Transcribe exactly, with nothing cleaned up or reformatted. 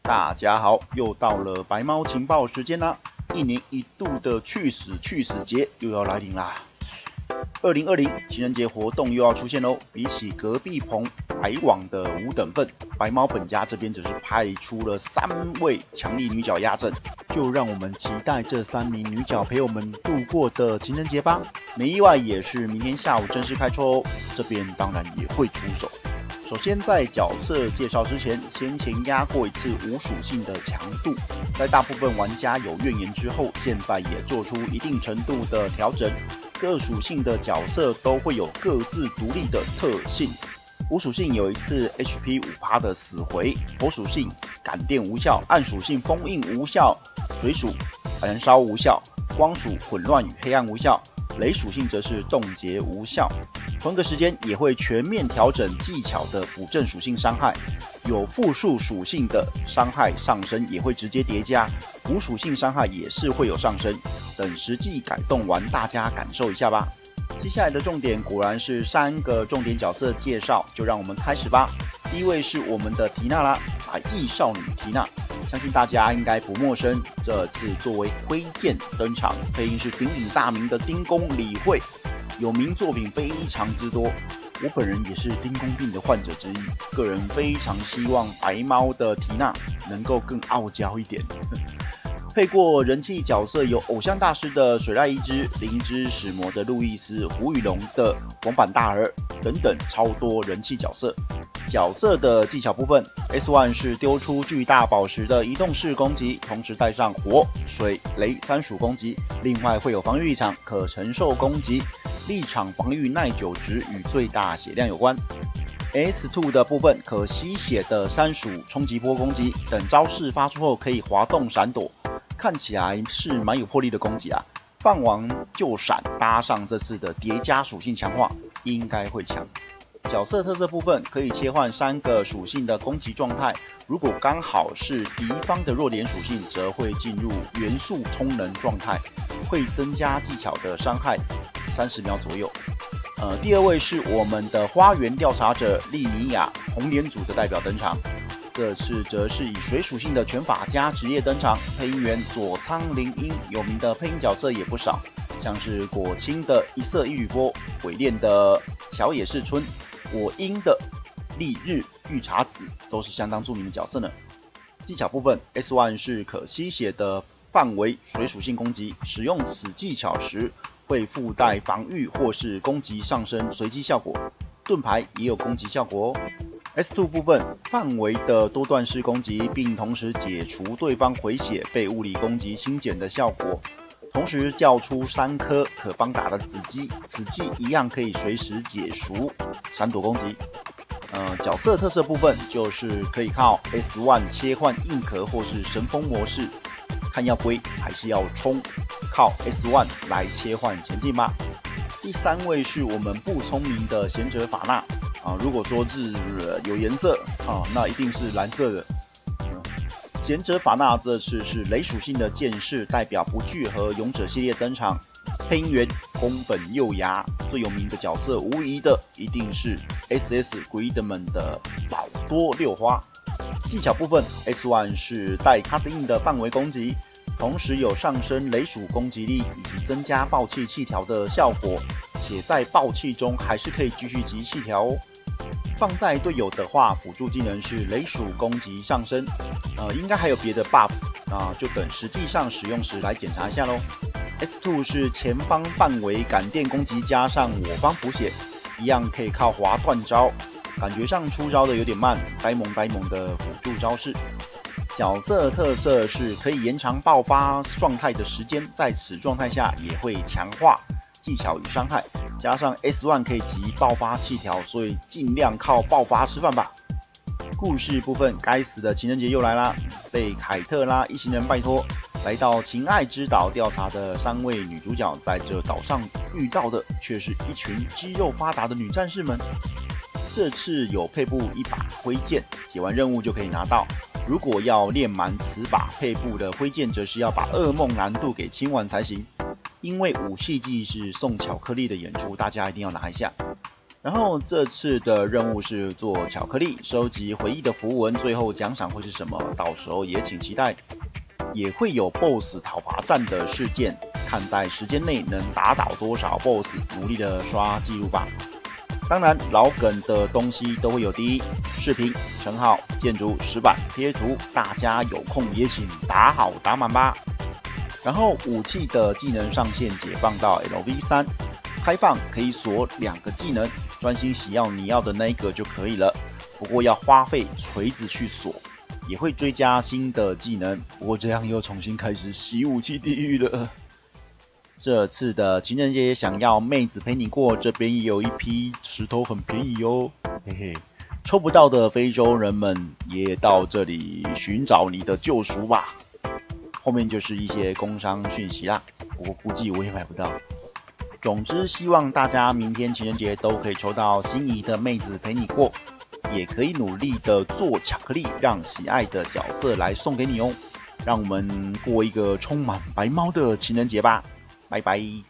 大家好，又到了白猫情报时间啦！一年一度的去死去死节又要来临啦！二零二零情人节活动又要出现喽！比起隔壁棚白网的五等份，白猫本家这边只是派出了三位强力女角压阵，就让我们期待这三名女角陪我们度过的情人节吧！没意外也是明天下午正式开抽哦，这边当然也会出手。首先在角色介绍之前，先前压过一次无属性的强度，在大部分玩家有怨言之后，现在也做出一定程度的调整。各属性的角色都会有各自独立的特性。无属性有一次 H P 百分之五 的死回，火属性感电无效，暗属性封印无效，水属燃烧无效，光属混乱与黑暗无效，雷属性则是冻结无效。同个时间也会全面调整技巧的补正属性伤害，有复数属性的伤害上升也会直接叠加，无属性伤害也是会有上升。等实际改动完，大家感受一下吧。接下来的重点果然是三个重点角色介绍，就让我们开始吧。第一位是我们的缇娜啦，百亿少女缇娜，相信大家应该不陌生。这次作为挥剑登场，配音是鼎鼎大名的丁公李慧。有名作品非常之多，我本人也是丁公病的患者之一，个人非常希望白猫的缇娜能够更傲娇一点。配过人气角色有偶像大师的水濑一枝、灵之使魔的路易斯、胡宇龙的广坂大儿等等超多人气角色。角色的技巧部分 ，S 一 是丢出巨大宝石的移动式攻击，同时带上火、水、雷三属攻击，另外会有防御立场，可承受攻击。立场防御耐久值与最大血量有关。S 二 的部分可吸血的三属冲击波攻击，等招式发出后可以滑动闪躲，看起来是蛮有魄力的攻击啊。放完就闪，搭上这次的叠加属性强化，应该会强。角色特色部分可以切换三个属性的攻击状态，如果刚好是敌方的弱点属性，则会进入元素充能状态，会增加技巧的伤害三十秒左右。呃，第二位是我们的花园调查者莉尼亚红莲组的代表登场，这次则是以水属性的拳法加职业登场，配音员佐仓绫音，有名的配音角色也不少，像是果青的一色一缕波，鬼恋的小野世春，我樱的丽日御茶子都是相当著名的角色呢。技巧部分 ，S 一 是可吸血的范围水属性攻击，使用此技巧时会附带防御或是攻击上升随机效果，盾牌也有攻击效果哦。S 二 部分范围的多段式攻击，并同时解除对方回血被物理攻击清减的效果，同时叫出三颗可帮打的子机，此技一样可以随时解除闪躲攻击。呃，角色特色部分就是可以靠 S 一 切换硬壳或是神风模式，看要归还是要冲，靠 S 一 来切换前进吧。第三位是我们不聪明的贤者法纳啊，如果说是有颜色啊，那一定是蓝色的。嗯、贤者法纳这次是雷属性的剑士，代表不具和勇者系列登场。配音员宫本佑牙，最有名的角色无疑的一定是 S S Gridman 的宝多六花。技巧部分 ，S 一 是带卡特印的范围攻击，同时有上升雷属攻击力以及增加爆气气条的效果，且在爆气中还是可以继续集气条哦。放在队友的话，辅助技能是雷属攻击上升，呃，应该还有别的 buff 啊、呃，就等实际上使用时来检查一下咯。S 二 是前方范围感电攻击加上我方补血，一样可以靠滑断招，感觉上出招的有点慢，呆萌呆萌的辅助招式。角色特色是可以延长爆发状态的时间，在此状态下也会强化技巧与伤害，加上 S 一 可以集爆发气条，所以尽量靠爆发吃饭吧。故事部分，该死的情人节又来啦！被凯特拉一行人拜托来到情爱之岛调查的三位女主角，在这岛上遇到的却是一群肌肉发达的女战士们。这次有配布一把挥剑，解完任务就可以拿到。如果要练满此把配布的挥剑，则是要把噩梦难度给清完才行。因为武器技是送巧克力的演出，大家一定要拿一下。 然后这次的任务是做巧克力，收集回忆的符文，最后奖赏会是什么？到时候也请期待。也会有 B O S S 讨伐战的事件，看在时间内能打倒多少 B O S S， 努力的刷记录吧。当然，老梗的东西都会有第一视频、称号、建筑、石板、贴图，大家有空也请打好打满吧。然后武器的技能上限解放到 L V 三，开放可以锁两个技能，专心洗要你要的那一个就可以了。不过要花费锤子去锁，也会追加新的技能。不过这样又重新开始洗武器地狱了。这次的情人节想要妹子陪你过，这边也有一批石头很便宜哦，嘿嘿。抽不到的非洲人们也到这里寻找你的救赎吧。后面就是一些工商讯息啦，我估计我也买不到。总之，希望大家明天情人节都可以抽到心仪的妹子陪你过，也可以努力的做巧克力，让喜爱的角色来送给你哦。让我们过一个充满白猫的情人节吧，拜拜。